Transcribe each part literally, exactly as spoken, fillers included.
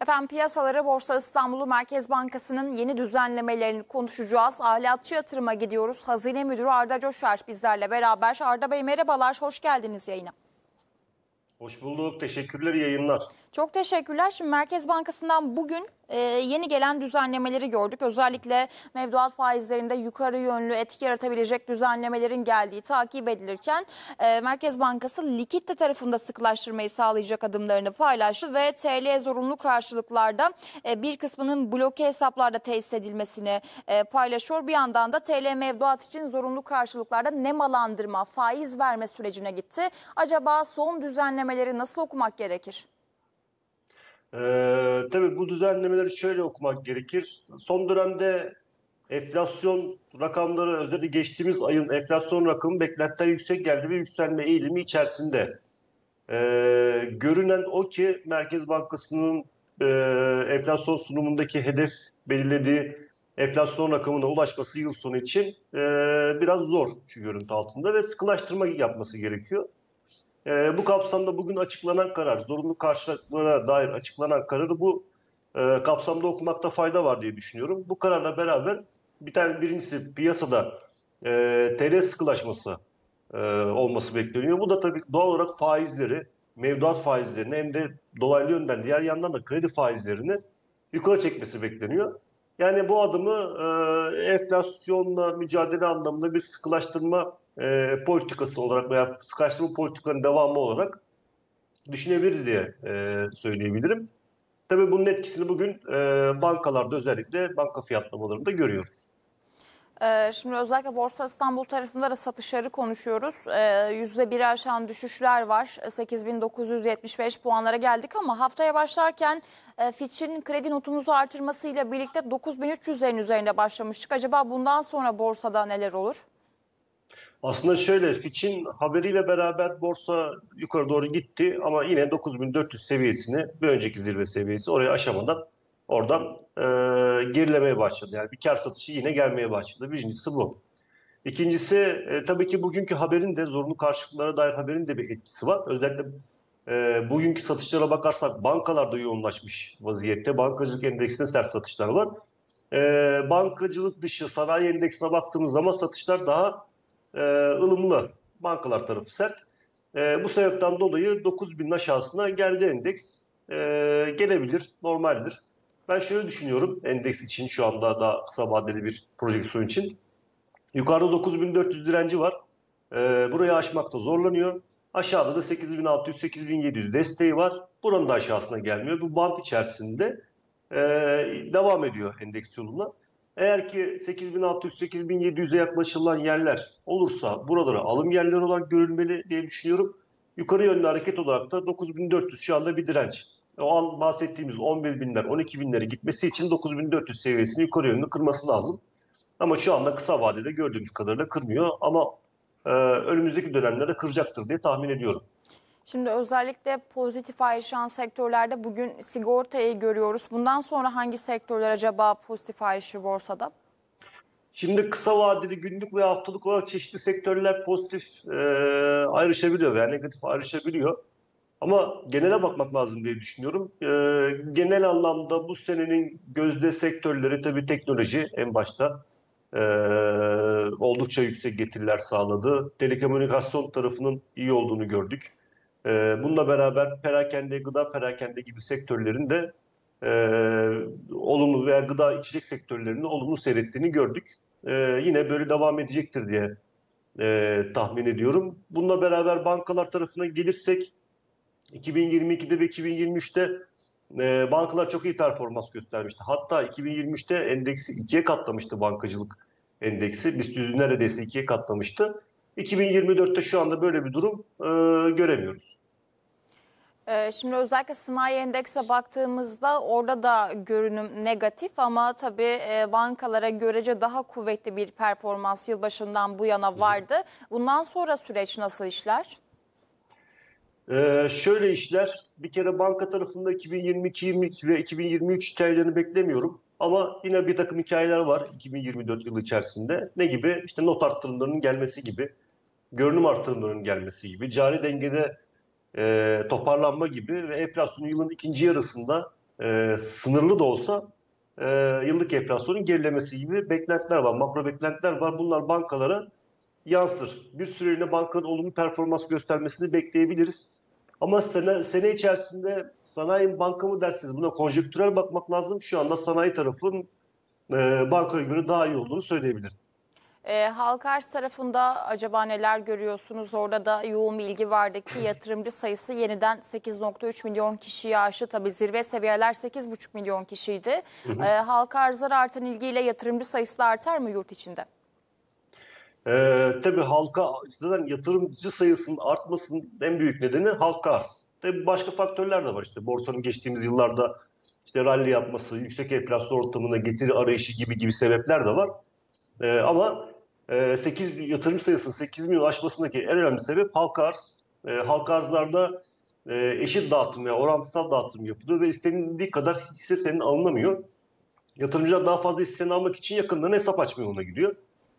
Efendim piyasaları Borsa İstanbul Merkez Bankası'nın yeni düzenlemelerini konuşacağız. Ahlakçı yatırıma gidiyoruz. Hazine Müdürü Arda Coşar bizlerle beraber. Arda Bey merhabalar, hoş geldiniz yayına. Hoş bulduk, teşekkürler, yayınlar. Çok teşekkürler. Şimdi Merkez Bankası'ndan bugün e, yeni gelen düzenlemeleri gördük. Özellikle mevduat faizlerinde yukarı yönlü etki yaratabilecek düzenlemelerin geldiği takip edilirken e, Merkez Bankası likidite tarafında sıkılaştırmayı sağlayacak adımlarını paylaştı ve T L zorunlu karşılıklarda e, bir kısmının bloke hesaplarda tesis edilmesini e, paylaşıyor. Bir yandan da T L mevduat için zorunlu karşılıklarda nemalandırma, faiz verme sürecine gitti. Acaba son düzenlemeleri nasıl okumak gerekir? Ee, tabii bu düzenlemeleri şöyle okumak gerekir. Son dönemde enflasyon rakamları, özellikle geçtiğimiz ayın enflasyon rakamı beklentiden yüksek geldi ve yükselme eğilimi içerisinde. Ee, görünen o ki Merkez Bankası'nın e, enflasyon sunumundaki hedef belirlediği enflasyon rakamına ulaşması yıl sonu için e, biraz zor şu görüntü altında ve sıkılaştırma yapması gerekiyor. E, bu kapsamda bugün açıklanan karar, zorunlu karşılıklara dair açıklanan kararı bu e, kapsamda okumakta fayda var diye düşünüyorum. Bu kararla beraber bir tane birincisi piyasada e, T L sıkılaşması e, olması bekleniyor. Bu da tabii doğal olarak faizleri, mevduat faizlerini hem de dolaylı yönden diğer yandan da kredi faizlerini yukarı çekmesi bekleniyor. Yani bu adımı e, enflasyonla mücadele anlamında bir sıkılaştırma e, politikası olarak veya sıkılaştırma politikalarının devamı olarak düşünebiliriz diye e, söyleyebilirim. Tabii bunun etkisini bugün e, bankalarda özellikle banka fiyatlamalarında görüyoruz. Ee, Şimdi özellikle Borsa İstanbul tarafında da satışları konuşuyoruz. Ee, yüzde biri aşan düşüşler var. sekiz bin dokuz yüz yetmiş beş puanlara geldik ama haftaya başlarken e, Fitch'in kredi notumuzu artırmasıyla birlikte dokuz bin üç yüzlerin üzerinde başlamıştık. Acaba bundan sonra borsada neler olur? Aslında şöyle, Fitch'in haberiyle beraber borsa yukarı doğru gitti ama yine dokuz bin dört yüz seviyesini, bir önceki zirve seviyesi, orayı aşamadan oradan e, gerilemeye başladı. Yani bir kar satışı yine gelmeye başladı. Birincisi bu. İkincisi e, tabii ki bugünkü haberin de, zorunlu karşılıklara dair haberin de bir etkisi var. Özellikle e, bugünkü satışlara bakarsak bankalarda yoğunlaşmış vaziyette. Bankacılık endeksinde sert satışlar var. E, bankacılık dışı sanayi endeksine baktığımız zaman satışlar daha e, ılımlı. Bankalar tarafı sert. E, bu sebepten dolayı dokuz binin aşağısına geldi endeks. E, gelebilir, normaldir. Ben şöyle düşünüyorum endeks için, şu anda daha kısa vadeli bir projeksiyon için. Yukarıda dokuz bin dört yüz direnci var. E, burayı aşmakta zorlanıyor. Aşağıda da sekiz bin altı yüz sekiz bin yedi yüz desteği var. Buranın da aşağısına gelmiyor. Bu bant içerisinde e, devam ediyor endeks yoluna. Eğer ki sekiz bin altı yüz sekiz bin yedi yüze yaklaşılan yerler olursa buraları alım yerleri olarak görülmeli diye düşünüyorum. Yukarı yönlü hareket olarak da dokuz bin dört yüz şu anda bir direnç. O an bahsettiğimiz on bir binler, on iki binlere gitmesi için dokuz bin dört yüz seviyesini yukarı yönlü kırması lazım. Ama şu anda kısa vadede gördüğümüz kadarıyla kırmıyor ama e, önümüzdeki dönemlerde kıracaktır diye tahmin ediyorum. Şimdi özellikle pozitif ayrışan sektörlerde bugün sigortayı görüyoruz. Bundan sonra hangi sektörler acaba pozitif ayrışır borsada? Şimdi kısa vadeli, günlük ve haftalık olarak çeşitli sektörler pozitif e, ayrışabiliyor veya negatif ayrışabiliyor. Ama genele bakmak lazım diye düşünüyorum. E, genel anlamda bu senenin gözde sektörleri tabii teknoloji en başta. e, oldukça yüksek getiriler sağladı. Telekomünikasyon tarafının iyi olduğunu gördük. E, bununla beraber perakende, gıda perakende gibi sektörlerin de e, olumlu veya gıda içecek sektörlerinin olumlu seyrettiğini gördük. E, yine böyle devam edecektir diye e, tahmin ediyorum. Bununla beraber bankalar tarafına gelirsek iki bin yirmi ikide ve iki bin yirmi üçte e, bankalar çok iyi performans göstermişti. Hatta iki bin yirmi üçte endeksi ikiye katlamıştı bankacılık endeksi. BIST yüzü neredeyse ikiye katlamıştı. iki bin yirmi dörtte şu anda böyle bir durum e, göremiyoruz. Ee, Şimdi özellikle sanayi endekse baktığımızda orada da görünüm negatif ama tabii e, bankalara görece daha kuvvetli bir performans yılbaşından bu yana vardı. Bundan sonra süreç nasıl işler? Ee, şöyle işler, bir kere banka tarafında iki bin yirmi iki yirmi üç ve iki bin yirmi üç hikayelerini beklemiyorum. Ama yine bir takım hikayeler var iki bin yirmi dört yılı içerisinde. Ne gibi? İşte not arttırımlarının gelmesi gibi, görünüm artırımlarının gelmesi gibi, cari dengede e, toparlanma gibi ve enflasyonu yılın ikinci yarısında e, sınırlı da olsa e, yıllık enflasyonun gerilemesi gibi beklentiler var. Makro beklentiler var. Bunlar bankalara yansır. Bir süreliğine bankanın olumlu performans göstermesini bekleyebiliriz. Ama sene, sene içerisinde sanayi banka mı dersiniz? Buna konjektürel bakmak lazım. Şu anda sanayi tarafın e, bankaya göre daha iyi olduğunu söyleyebilirim. E, halka arz tarafında acaba neler görüyorsunuz? Orada da yoğun bir ilgi vardı ki yatırımcı sayısı yeniden sekiz nokta üç milyon kişiyi aştı. Tabii zirve seviyeler sekiz buçuk milyon kişiydi. Hı hı. E, halka arzlara artan ilgiyle yatırımcı sayısı da artar mı yurt içinde? Ee, tabii halka zaten yatırımcı sayısının artmasının en büyük nedeni halka arz. Tabii başka faktörler de var işte borsanın geçtiğimiz yıllarda işte rally yapması, yüksek enflasyon ortamına getiri arayışı gibi gibi sebepler de var. Ee, ama e, sekiz yatırım sayısının sekiz milyon aşmasındaki en önemli sebep halka arz. Ee, halka arzlarda e, eşit dağıtım veya orantısal dağıtım yapılıyor ve istenildiği kadar hisse senin alınamıyor. Yatırımcılar daha fazla hisseni almak için yakınlarına hesap açma yoluna gidiyor.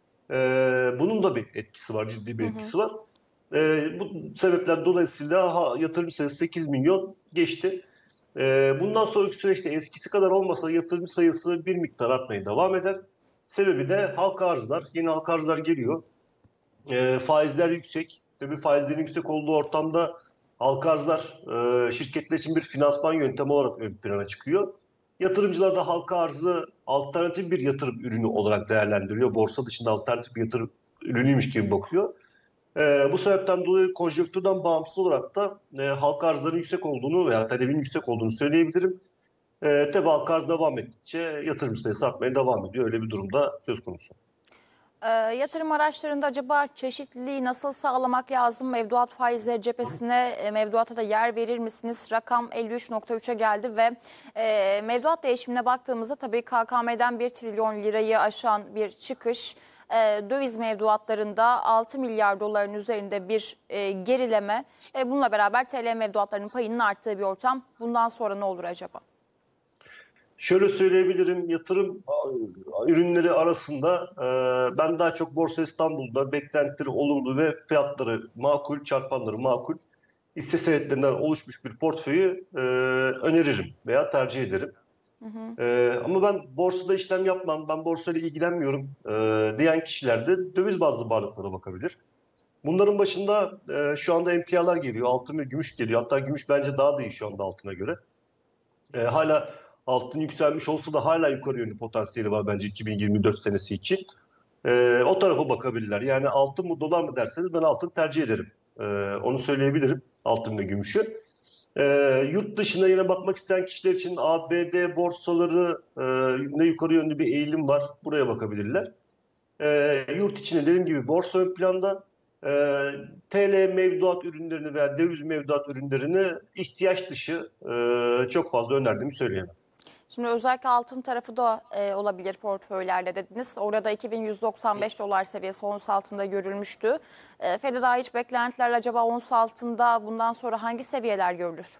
Ee, bunun da bir etkisi var, ciddi bir Hı hı. etkisi var. Ee, bu sebepler dolayısıyla ha, yatırım sayısı sekiz milyon geçti. Ee, bundan sonraki süreçte eskisi kadar olmasa yatırım sayısı bir miktar artmaya devam eder. Sebebi de halka arzlar, yeni halka arzlar geliyor. Ee, faizler yüksek. Tabii faizlerin yüksek olduğu ortamda halka arzlar e, şirketler için bir finansman yöntemi olarak ön plana çıkıyor. Yatırımcılar da halka arzı alternatif bir yatırım ürünü olarak değerlendiriyor. Borsa dışında alternatif bir yatırım ürünüymüş gibi bakıyor. Ee, bu sebepten dolayı konjonktürden bağımsız olarak da e, halka arzların yüksek olduğunu veya talebin yüksek olduğunu söyleyebilirim. E, tabii halka arz devam ettikçe yatırım sayısı artmaya devam ediyor. Öyle bir durumda söz konusu. E, yatırım araçlarında acaba çeşitliliği nasıl sağlamak lazım? Mevduat faizleri cephesine e, mevduata da yer verir misiniz? Rakam elli üç nokta üçe geldi ve e, mevduat değişimine baktığımızda tabii K K M'den bir trilyon lirayı aşan bir çıkış. E, döviz mevduatlarında altı milyar doların üzerinde bir e, gerileme. E, bununla beraber T L mevduatlarının payının arttığı bir ortam. Bundan sonra ne olur acaba? Şöyle söyleyebilirim, yatırım a, ürünleri arasında e, ben daha çok Borsa İstanbul'da beklentileri olumlu ve fiyatları makul, çarpanları makul hisse senetlerinden oluşmuş bir portföyü e, öneririm veya tercih ederim. Hı hı. E, ama ben borsada işlem yapmam, ben borsayla ilgilenmiyorum e, diyen kişiler de döviz bazlı varlıklara bakabilir. Bunların başında e, şu anda emtialar geliyor, altın ve gümüş geliyor. Hatta gümüş bence daha da iyi şu anda altına göre. E, hala altın yükselmiş olsa da hala yukarı yönlü potansiyeli var bence iki bin yirmi dört senesi için. E, o tarafa bakabilirler. Yani altın mı dolar mı derseniz ben altın tercih ederim. E, onu söyleyebilirim, altın ve gümüşü. E, yurt dışına yine bakmak isteyen kişiler için A B D borsaları e, ne yukarı yönlü bir eğilim var. Buraya bakabilirler. E, yurt içinde dediğim gibi borsa ön planda. E, T L mevduat ürünlerini veya döviz mevduat ürünlerini ihtiyaç dışı e, çok fazla önerdiğimi söyleyemem. Şimdi özellikle altın tarafı da e, olabilir portföylerde dediniz. Orada iki bin yüz doksan beş dolar seviyesi ons altında görülmüştü. E, Fed'e daha hiç beklentiler acaba ons altında bundan sonra hangi seviyeler görülür?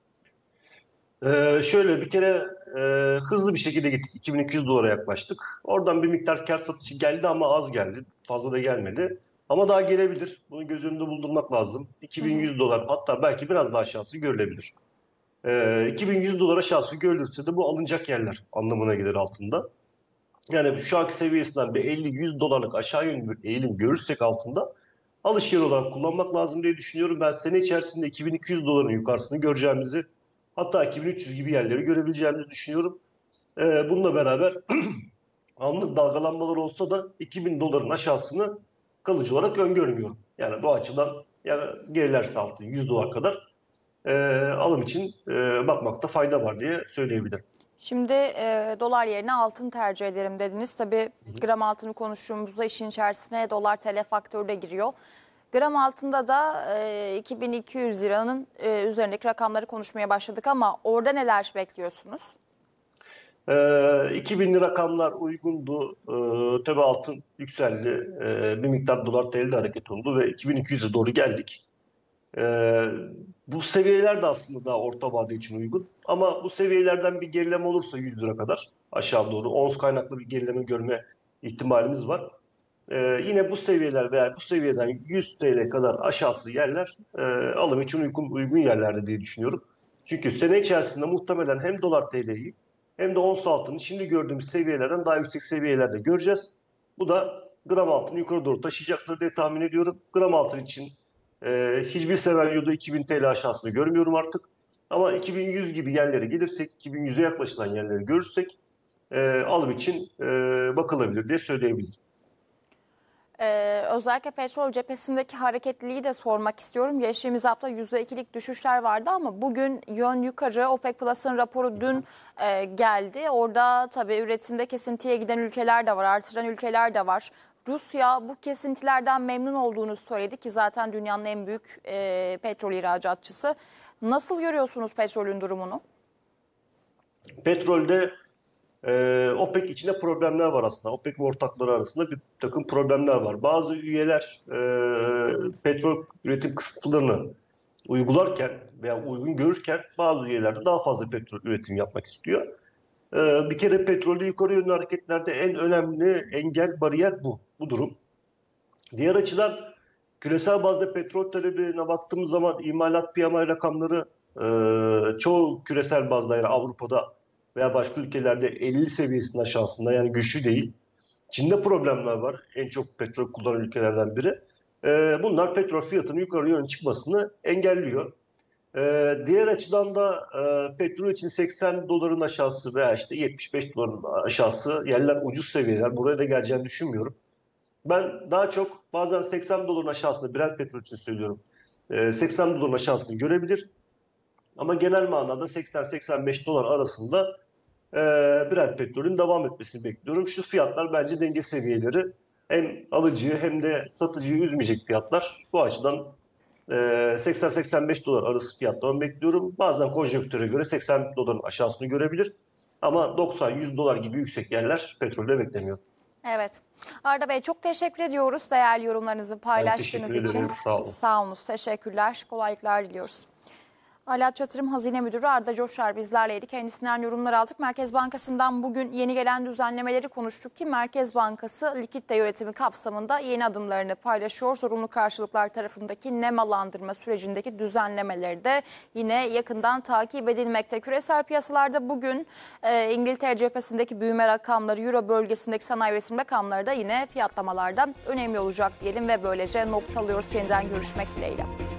E, şöyle bir kere e, hızlı bir şekilde gittik. iki bin iki yüz dolara yaklaştık. Oradan bir miktar kar satışı geldi ama az geldi. Fazla da gelmedi. Ama daha gelebilir. Bunu göz önünde bulundurmak lazım. Hı hı. iki bin yüz dolar hatta belki biraz daha aşağısı görülebilir. E, iki bin yüz dolara aşağısı görülürse de bu alınacak yerler anlamına gelir altında. Yani şu anki seviyesinden bir elli yüz dolarlık aşağı yönlü bir eğilim görürsek altında alış yeri olarak kullanmak lazım diye düşünüyorum. Ben sene içerisinde iki bin iki yüz doların yukarısını göreceğimizi, hatta iki bin üç yüz gibi yerleri görebileceğimizi düşünüyorum. Ee, bununla beraber anlık dalgalanmalar olsa da iki bin doların aşağısını kalıcı olarak öngörmüyorum. Yani bu açıdan yani gerilerse altın yüz dolar kadar e, alım için e, bakmakta fayda var diye söyleyebilirim. Şimdi e, dolar yerine altın tercih ederim dediniz. Tabii gram altını konuştuğumuzda işin içerisine dolar T L faktörü de giriyor. Gram altında da e, iki bin iki yüz liranın e, üzerindeki rakamları konuşmaya başladık ama orada neler bekliyorsunuz? Ee, iki binli rakamlar uygundu. Ee, tabii altın yükseldi. Ee, bir miktar dolar T L'de hareket oldu ve iki bin iki yüze doğru geldik. Ee, bu seviyeler de aslında daha orta vade için uygun. Ama bu seviyelerden bir gerileme olursa yüz lira kadar aşağı doğru ons kaynaklı bir gerileme görme ihtimalimiz var. Ee, yine bu seviyeler veya bu seviyeden yüz T L kadar aşağısı yerler e, alım için uygun, uygun yerlerde diye düşünüyorum. Çünkü sene içerisinde muhtemelen hem dolar T L'yi hem de ons altını şimdi gördüğümüz seviyelerden daha yüksek seviyelerde göreceğiz. Bu da gram altını yukarı doğru taşıyacaktır diye tahmin ediyorum. Gram altın için e, hiçbir senaryoda iki bin T L aşağısını görmüyorum artık. Ama iki bin yüz gibi yerlere gelirsek, iki bin yüze yaklaşılan yerleri görürsek e, alım için e, bakılabilir diye söyleyebilirim. Ee, özellikle petrol cephesindeki hareketliliği de sormak istiyorum. Geçtiğimiz hafta yüzde ikilik düşüşler vardı ama bugün yön yukarı. OPEC Plus'ın raporu dün e, geldi. Orada tabii üretimde kesintiye giden ülkeler de var, artıran ülkeler de var. Rusya bu kesintilerden memnun olduğunu söyledi ki zaten dünyanın en büyük e, petrol ihracatçısı. Nasıl görüyorsunuz petrolün durumunu? Petrolde e, OPEC içinde problemler var aslında. OPEC ve ortakları arasında bir takım problemler var. Bazı üyeler e, petrol üretim kısıtlarını uygularken veya uygun görürken bazı üyeler de daha fazla petrol üretim yapmak istiyor. E, bir kere petrolde yukarı yönlü hareketlerde en önemli engel, bariyer bu. Bu durum. Diğer açıdan küresel bazda petrol talebine baktığımız zaman imalat P M I rakamları e, çoğu küresel bazda yani Avrupa'da veya başka ülkelerde elli seviyesinin aşağısında yani güçlü değil. Çin'de problemler var. En çok petrol kullanan ülkelerden biri. E, bunlar petrol fiyatının yukarı yönlü çıkmasını engelliyor. E, diğer açıdan da e, petrol için seksen doların aşağısı veya işte yetmiş beş doların aşağısı yerler ucuz seviyeler. Buraya da geleceğini düşünmüyorum. Ben daha çok bazen seksen doların aşağısında Brent petrol için söylüyorum. seksen doların aşağısını görebilir. Ama genel manada seksen seksen beş dolar arasında Brent petrolün devam etmesini bekliyorum. Şu fiyatlar bence denge seviyeleri. Hem alıcıyı hem de satıcıyı üzmeyecek fiyatlar. Bu açıdan seksen seksen beş dolar arası fiyatlarını bekliyorum. Bazen konjonktüre göre seksen doların aşağısını görebilir. Ama doksan yüz dolar gibi yüksek yerler petrolde beklemiyorum. Evet. Arda Bey çok teşekkür ediyoruz değerli yorumlarınızı paylaştığınız teşekkür için. ederim, sağ olun. Sağ olun, teşekkürler. Kolaylıklar diliyoruz. Alat Yatırım Hazine Müdürü Arda Coşar bizlerleydi. Kendisinden yorumlar aldık. Merkez Bankası'ndan bugün yeni gelen düzenlemeleri konuştuk ki Merkez Bankası likitte yönetimi kapsamında yeni adımlarını paylaşıyor. Zorunlu karşılıklar tarafındaki nemalandırma sürecindeki düzenlemeleri de yine yakından takip edilmekte. Küresel piyasalarda bugün e, İngiltere cephesindeki büyüme rakamları, Euro bölgesindeki sanayi üretim rakamları da yine fiyatlamalarda önemli olacak diyelim ve böylece noktalıyoruz. Yeniden görüşmek dileğiyle.